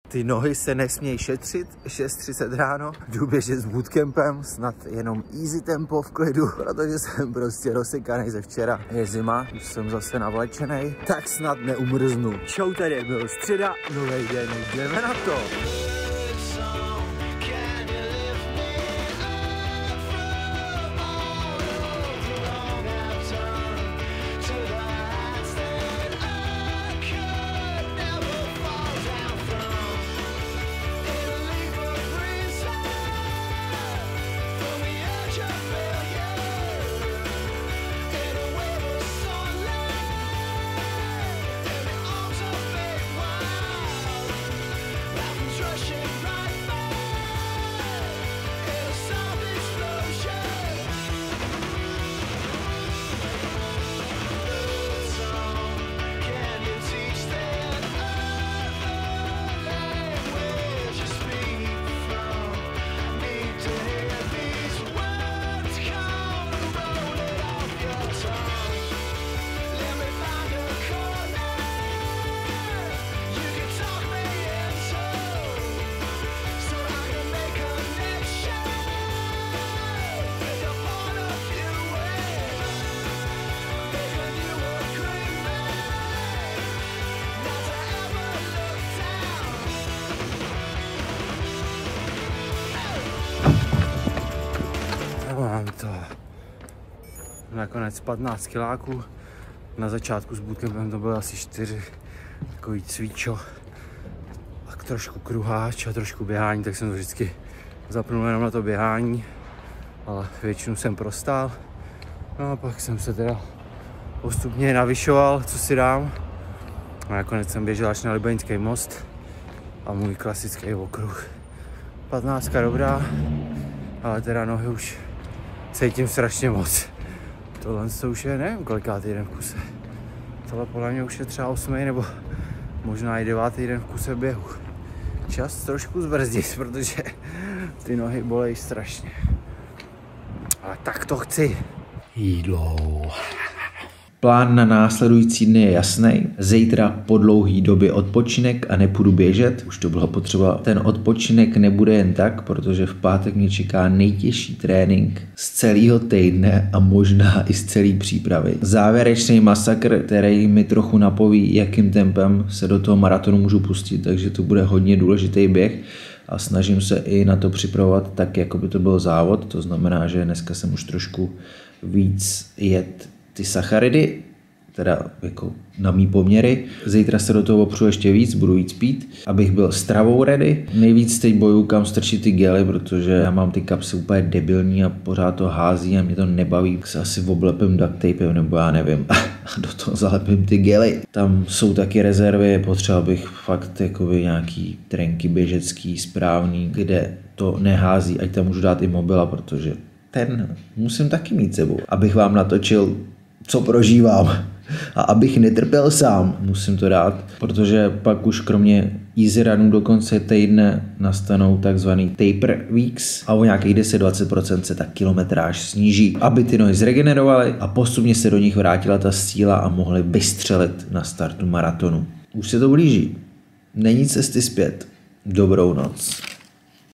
Ty nohy se nesmějí šetřit, 6:30 ráno, jdu běžet s bootcampem, snad jenom easy tempo v klidu, protože jsem prostě rozsekaný ze včera. Je zima, už jsem zase navlečený, tak snad neumrznu. Čau, tady byl středa, nový den, jdeme na to. Mám to nakonec 15 kiláků, na začátku s bootcampem to bylo asi 4, takový cvičo, tak trošku kruháč a trošku běhání, tak jsem to vždycky zapnul jenom na to běhání, ale většinu jsem prostál. No a pak jsem se teda postupně navyšoval, co si dám. A nakonec jsem běžel až na Libeňský most a můj klasický okruh. 15 dobrá, ale teda nohy už cítím strašně moc. Tohle to už je, nevím kolikátý den v kuse. Tohle podle mě už je třeba 8. nebo možná i 9. den v kuse běhu. Čas trošku zbrzdit, protože ty nohy bolejí strašně. Ale tak to chci. Jídlo. Plán na následující dny je jasný. Zítra po dlouhý době odpočinek a nepůjdu běžet. Už to bylo potřeba. Ten odpočinek nebude jen tak, protože v pátek mě čeká nejtěžší trénink z celého týdne a možná i z celé přípravy. Závěrečný masakr, který mi trochu napoví, jakým tempem se do toho maratonu můžu pustit, takže to bude hodně důležitý běh. A snažím se i na to připravovat tak, jako by to byl závod. To znamená, že dneska jsem už trošku víc jet ty sacharidy, teda jako na mý poměry. Zítra se do toho opřu ještě víc, budu víc pít, abych byl stravou ready. Nejvíc teď bojuju, kam strčit ty gely, protože já mám ty kapsy úplně debilní a pořád to hází a mě to nebaví. Tak se asi oblepím duct tapem, nebo já nevím. A do toho zalepím ty gely. Tam jsou taky rezervy, potřeba bych fakt jakoby nějaký trenky běžecký, správný, kde to nehází, ať tam můžu dát i mobila, protože ten musím taky mít sebou, abych vám natočil, co prožívám. A abych netrpěl sám, musím to dát, protože pak už kromě easy runů do konce týdne nastanou takzvaný taper weeks a o nějakých 10-20% se ta kilometráž sníží, aby ty nohy zregenerovaly a postupně se do nich vrátila ta síla a mohly vystřelit na startu maratonu. Už se to blíží. Není cesty zpět. Dobrou noc.